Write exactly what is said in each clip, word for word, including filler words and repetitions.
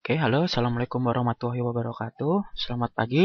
Oke, halo, assalamualaikum warahmatullahi wabarakatuh. Selamat pagi,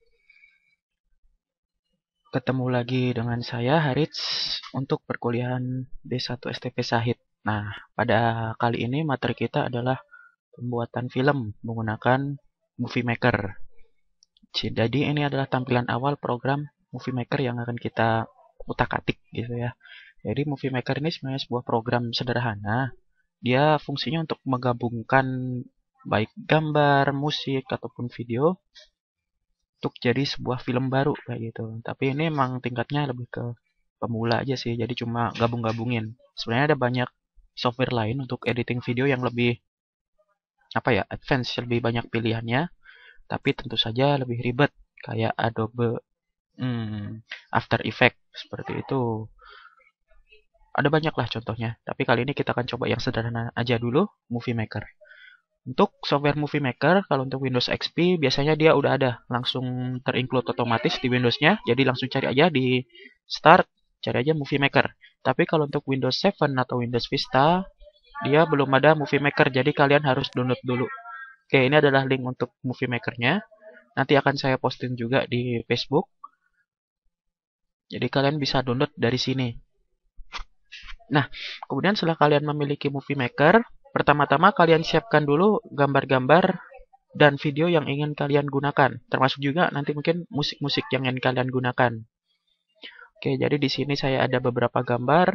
ketemu lagi dengan saya Harits untuk perkuliahan D satu S T P Sahid. Nah, pada kali ini materi kita adalah pembuatan film menggunakan Movie Maker. Jadi ini adalah tampilan awal program Movie Maker yang akan kita utak-atik gitu ya. Jadi Movie Maker ini sebenarnya sebuah program sederhana. Dia fungsinya untuk menggabungkan baik gambar, musik, ataupun video untuk jadi sebuah film baru kayak gitu. Tapi ini emang tingkatnya lebih ke pemula aja sih, jadi cuma gabung-gabungin. Sebenarnya ada banyak software lain untuk editing video yang lebih apa ya, advance, lebih banyak pilihannya, tapi tentu saja lebih ribet kayak Adobe hmm, After Effects seperti itu. Ada banyak lah contohnya, tapi kali ini kita akan coba yang sederhana aja dulu, Movie Maker. Untuk software Movie Maker, kalau untuk Windows X P, biasanya dia udah ada langsung terinclude otomatis di Windows-nya. Jadi langsung cari aja di Start, cari aja Movie Maker. Tapi kalau untuk Windows tujuh atau Windows Vista, dia belum ada Movie Maker. Jadi kalian harus download dulu. Oke, ini adalah link untuk Movie Maker-nya. Nanti akan saya posting juga di Facebook. Jadi kalian bisa download dari sini. Nah, kemudian setelah kalian memiliki Movie Maker, pertama-tama kalian siapkan dulu gambar-gambar dan video yang ingin kalian gunakan. Termasuk juga nanti mungkin musik-musik yang ingin kalian gunakan. Oke, jadi di sini saya ada beberapa gambar.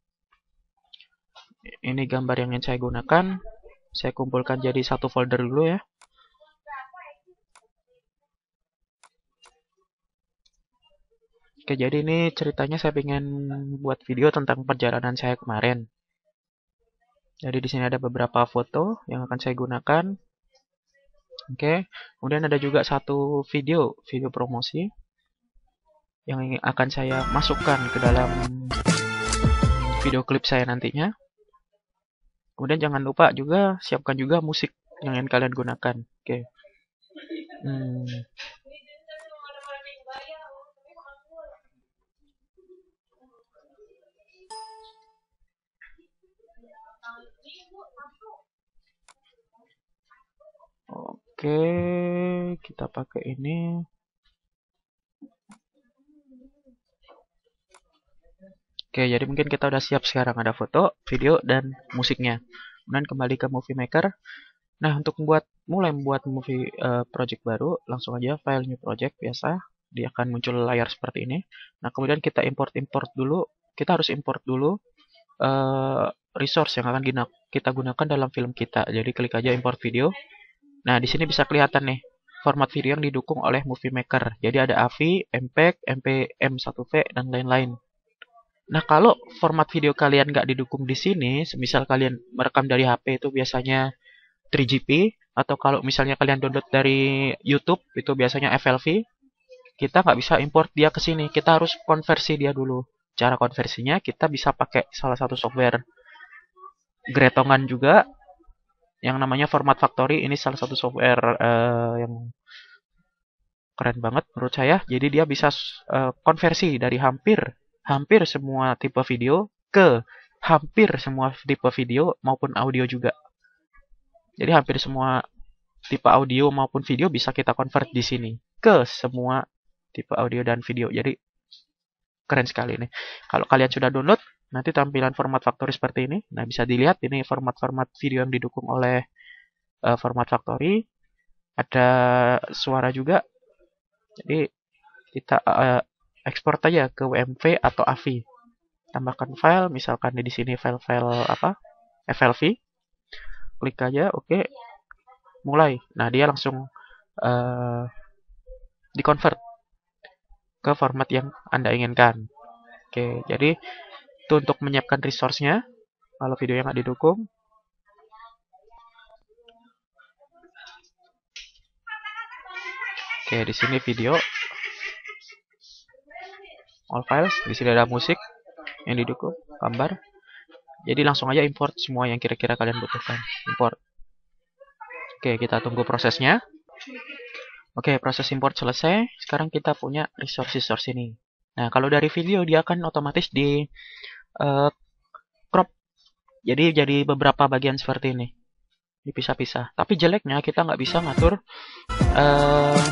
Ini gambar yang ingin saya gunakan. Saya kumpulkan jadi satu folder dulu ya. Oke, jadi ini ceritanya saya ingin buat video tentang perjalanan saya kemarin. Jadi di sini ada beberapa foto yang akan saya gunakan. Oke, kemudian ada juga satu video, video promosi yang akan saya masukkan ke dalam video klip saya nantinya. Kemudian jangan lupa juga siapkan juga musik yang ingin kalian gunakan. Oke. Hmm. Oke, kita pakai ini. Oke, jadi mungkin kita udah siap sekarang, ada foto, video, dan musiknya. Kemudian kembali ke Movie Maker. Nah, untuk membuat mulai membuat movie uh, project baru, langsung aja file new project biasa. Dia akan muncul layar seperti ini. Nah, kemudian kita import-import dulu. Kita harus import dulu uh, resource yang akan kita gunakan dalam film kita. Jadi klik aja import video. Nah, di sini bisa kelihatan nih format video yang didukung oleh Movie Maker. Jadi ada A V I, M P E G, M P M satu V, dan lain-lain. Nah, kalau format video kalian nggak didukung di sini, semisal kalian merekam dari H P itu biasanya tiga G P, atau kalau misalnya kalian download dari YouTube, itu biasanya F L V, kita nggak bisa import dia ke sini. Kita harus konversi dia dulu. Cara konversinya, kita bisa pakai salah satu software Gretongan juga, yang namanya Format Factory. Ini salah satu software uh, yang keren banget menurut saya. Jadi dia bisa uh, konversi dari hampir hampir semua tipe video ke hampir semua tipe video maupun audio juga. Jadi hampir semua tipe audio maupun video bisa kita convert di sini ke semua tipe audio dan video. Jadi keren sekali nih. Kalau kalian sudah download, nanti tampilan Format Factory seperti ini. Nah, bisa dilihat ini format-format video yang didukung oleh uh, Format Factory. Ada suara juga. Jadi kita uh, ekspor aja ke W M V atau A V I. Tambahkan file, misalkan di sini file-file apa? F L V. Klik aja, oke. Okay. Mulai. Nah, dia langsung uh, di-convert ke format yang Anda inginkan. Oke, okay, jadi itu untuk menyiapkan resource-nya kalau video yang nggak didukung. Oke, okay, di sini video all files, di sini ada musik yang didukung, gambar. Jadi langsung aja import semua yang kira-kira kalian butuhkan. Import. Oke, kita tunggu prosesnya. Oke, proses import selesai. Sekarang kita punya resource-resource ini. Nah, kalau dari video dia akan otomatis di uh, crop. Jadi jadi beberapa bagian seperti ini. dipisah-pisah. Tapi jeleknya kita nggak bisa ngatur uh,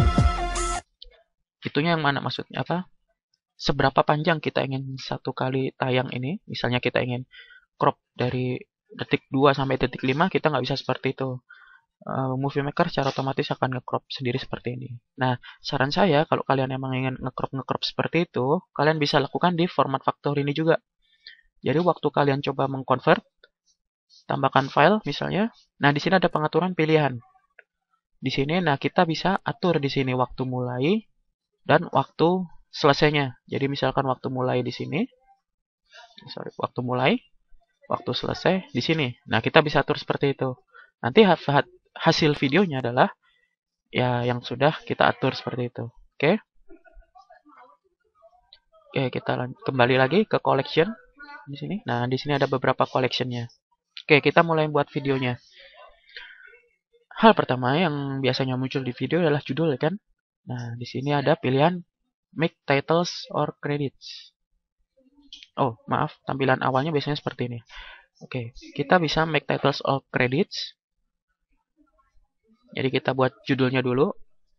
itunya yang mana, maksudnya apa? Seberapa panjang kita ingin satu kali tayang ini. Misalnya kita ingin crop dari detik dua sampai detik lima, kita nggak bisa seperti itu. Uh, Movie Maker secara otomatis akan nge-crop sendiri seperti ini. Nah, saran saya kalau kalian emang ingin nge-crop nge-crop seperti itu, kalian bisa lakukan di format factory ini juga. Jadi waktu kalian coba mengconvert, tambahkan file misalnya. Nah, di sini ada pengaturan pilihan. Di sini, nah kita bisa atur di sini waktu mulai dan waktu selesainya. Jadi misalkan waktu mulai di sini, sorry, waktu mulai, waktu selesai di sini. Nah, kita bisa atur seperti itu. Nanti hasil videonya adalah ya yang sudah kita atur seperti itu. Oke. Oke, kita kembali lagi ke collection di sini. Nah, di sini ada beberapa collectionnya. Oke, kita mulai buat videonya. Hal pertama yang biasanya muncul di video adalah judul, kan? Nah, di sini ada pilihan make titles or credits. Oh, maaf, tampilan awalnya biasanya seperti ini. Oke, kita bisa make titles or credits. Jadi kita buat judulnya dulu.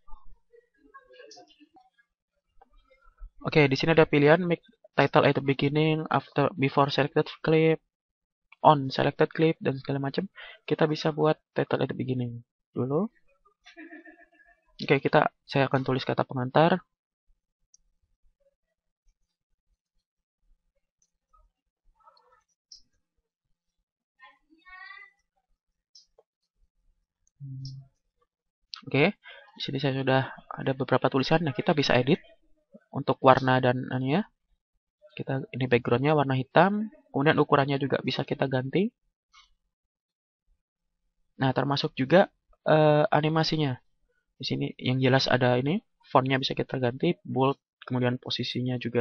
Oke, di sini ada pilihan make title at the beginning, after, before selected clip, on selected clip, dan segala macam. Kita bisa buat title at the beginning dulu. Oke, kita saya akan tulis kata pengantar. Oke, di sini saya sudah ada beberapa tulisan. Nah, kita bisa edit untuk warna dan anunya. Kita ini backgroundnya warna hitam. Kemudian ukurannya juga bisa kita ganti. Nah, termasuk juga uh, animasinya. Di sini yang jelas ada ini, fontnya bisa kita ganti, bold, kemudian posisinya juga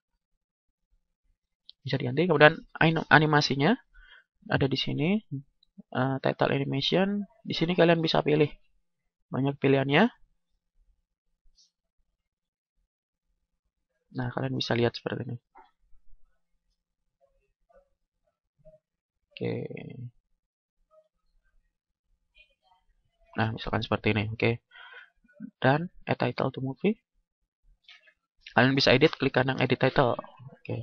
bisa diganti. Kemudian animasinya ada di sini, uh, title animation. Di sini kalian bisa pilih banyak pilihannya. Nah, kalian bisa lihat seperti ini. Oke. Nah, misalkan seperti ini, oke. Dan add title to movie. Kalian bisa edit, klik kanan edit title. Oke.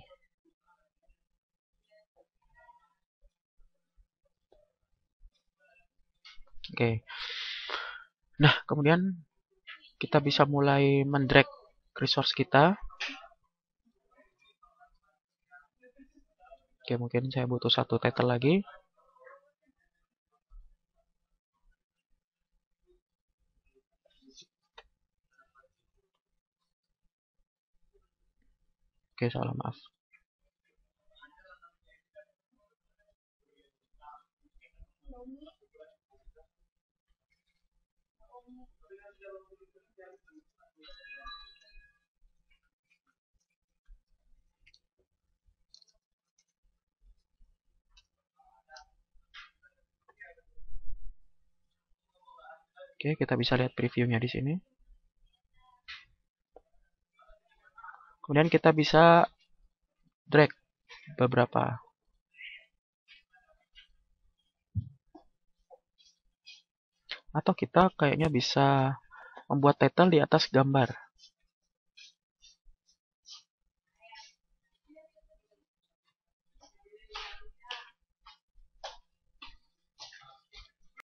Oke. Nah, kemudian kita bisa mulai mendrag resource kita. Oke, mungkin saya butuh satu title lagi. Oke, salah, maaf. Oke, kita bisa lihat previewnya di sini. Kemudian kita bisa drag beberapa. Atau kita kayaknya bisa membuat title di atas gambar.